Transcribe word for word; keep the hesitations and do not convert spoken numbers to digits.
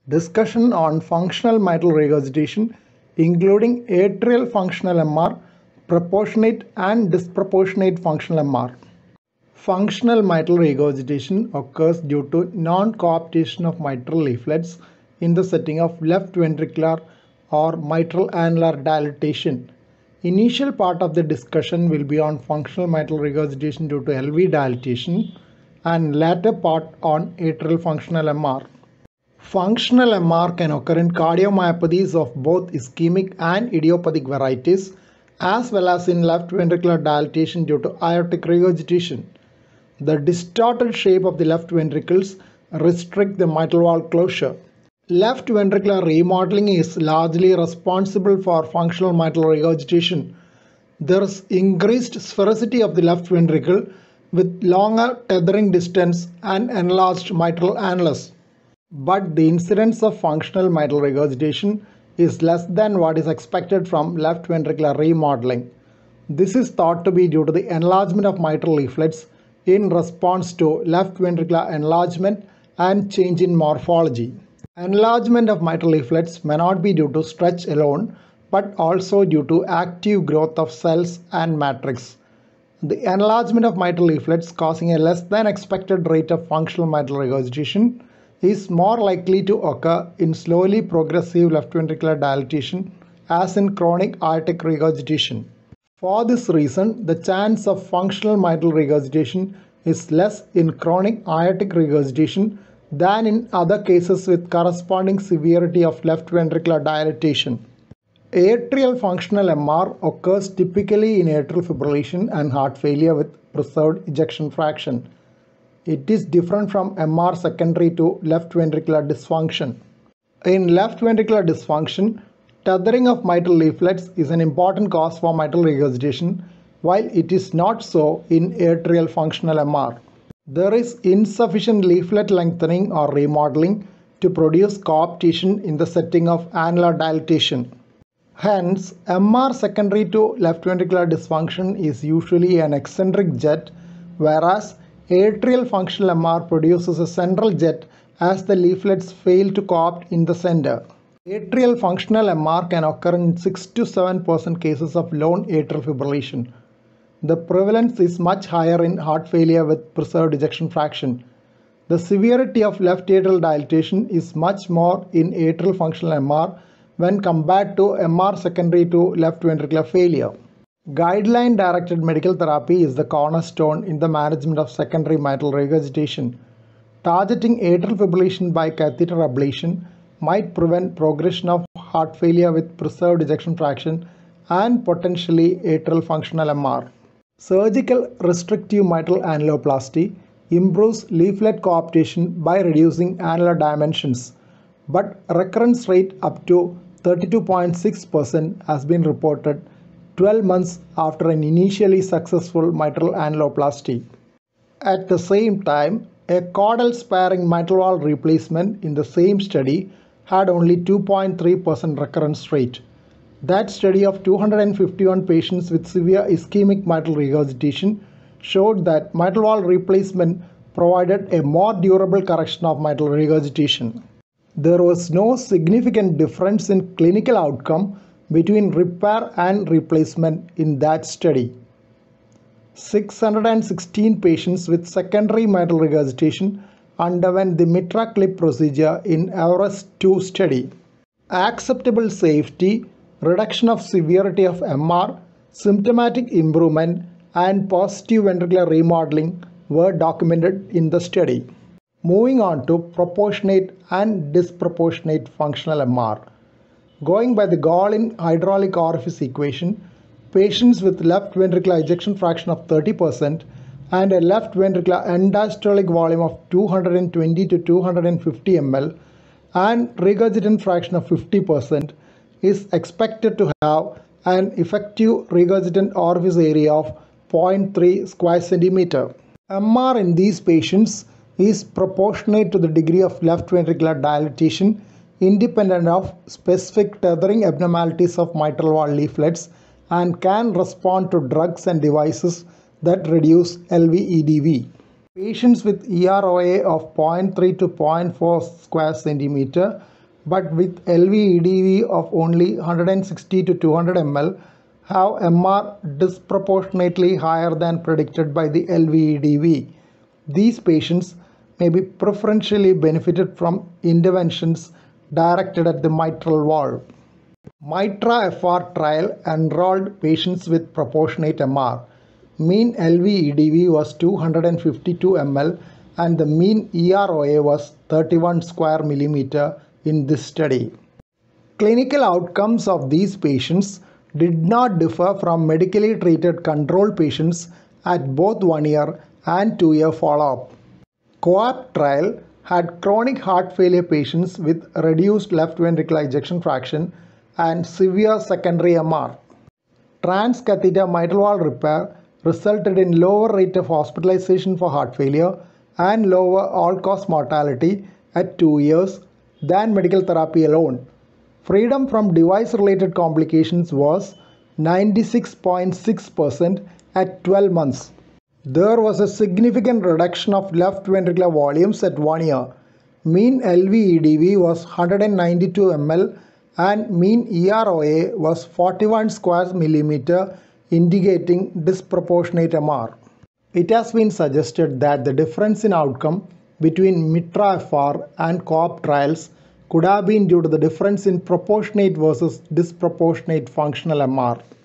Discussion on functional mitral regurgitation, including atrial functional M R, proportionate and disproportionate functional M R. Functional mitral regurgitation occurs due to non-coaptation of mitral leaflets in the setting of left ventricular or mitral annular dilatation. Initial part of the discussion will be on functional mitral regurgitation due to L V dilatation and later part on atrial functional M R. Functional M R can occur in cardiomyopathies of both ischemic and idiopathic varieties, as well as in left ventricular dilatation due to aortic regurgitation. The distorted shape of the left ventricles restrict the mitral valve closure. Left ventricular remodeling is largely responsible for functional mitral regurgitation. There is increased sphericity of the left ventricle with longer tethering distance and enlarged mitral annulus. But the incidence of functional mitral regurgitation is less than what is expected from left ventricular remodeling. This is thought to be due to the enlargement of mitral leaflets in response to left ventricular enlargement and change in morphology. Enlargement of mitral leaflets may not be due to stretch alone, but also due to active growth of cells and matrix. The enlargement of mitral leaflets causing a less than expected rate of functional mitral regurgitation is more likely to occur in slowly progressive left ventricular dilatation as in chronic aortic regurgitation. For this reason, the chance of functional mitral regurgitation is less in chronic aortic regurgitation than in other cases with corresponding severity of left ventricular dilatation. Atrial functional M R occurs typically in atrial fibrillation and heart failure with preserved ejection fraction. It is different from M R secondary to left ventricular dysfunction. In left ventricular dysfunction, tethering of mitral leaflets is an important cause for mitral regurgitation, while it is not so in atrial functional M R. There is insufficient leaflet lengthening or remodeling to produce coaptation in the setting of annular dilatation. Hence, M R secondary to left ventricular dysfunction is usually an eccentric jet, whereas atrial functional M R produces a central jet as the leaflets fail to coapt in the center. Atrial functional M R can occur in six to seven percent cases of lone atrial fibrillation. The prevalence is much higher in heart failure with preserved ejection fraction. The severity of left atrial dilatation is much more in atrial functional M R when compared to M R secondary to left ventricular failure. Guideline-directed medical therapy is the cornerstone in the management of secondary mitral regurgitation. Targeting atrial fibrillation by catheter ablation might prevent progression of heart failure with preserved ejection fraction and potentially atrial functional M R. Surgical restrictive mitral annuloplasty improves leaflet coaptation by reducing annular dimensions, but recurrence rate up to thirty-two point six percent has been reported twelve months after an initially successful mitral annuloplasty. At the same time, a caudal sparing mitral valve replacement in the same study had only two point three percent recurrence rate. That study of two hundred fifty-one patients with severe ischemic mitral regurgitation showed that mitral valve replacement provided a more durable correction of mitral regurgitation. There was no significant difference in clinical outcome between repair and replacement in that study. six hundred sixteen patients with secondary mitral regurgitation underwent the Mitral clip procedure in Everest two study. Acceptable safety, reduction of severity of M R, symptomatic improvement, and positive ventricular remodeling were documented in the study. Moving on to proportionate and disproportionate functional M R. Going by the Gall-in hydraulic orifice equation, patients with left ventricular ejection fraction of thirty percent and a left ventricular end-diastolic volume of two hundred twenty to two hundred fifty milliliters and regurgitant fraction of fifty percent is expected to have an effective regurgitant orifice area of zero point three square centimeter. M R in these patients is proportionate to the degree of left ventricular dilatation independent of specific tethering abnormalities of mitral valve leaflets and can respond to drugs and devices that reduce L V E D V. Patients with E R O A of zero point three to zero point four square centimeter but with L V E D V of only one hundred sixty to two hundred milliliters have M R disproportionately higher than predicted by the L V E D V. These patients may be preferentially benefited from interventions directed at the mitral valve. MITRA F R trial enrolled patients with proportionate M R. Mean L V E D V was two hundred fifty-two milliliters and the mean E R O A was thirty-one square millimeter in this study. Clinical outcomes of these patients did not differ from medically treated control patients at both one year and two year follow-up. COAPT trial had chronic heart failure patients with reduced left ventricular ejection fraction and severe secondary M R. Transcatheter mitral valve repair resulted in lower rate of hospitalization for heart failure and lower all-cause mortality at two years than medical therapy alone. Freedom from device-related complications was ninety-six point six percent at twelve months. There was a significant reduction of left ventricular volumes at one year. Mean L V E D V was one hundred ninety-two milliliters and mean E R O A was forty-one square millimeter, indicating disproportionate M R. It has been suggested that the difference in outcome between MITRA F R and COAPT trials could have been due to the difference in proportionate versus disproportionate functional M R.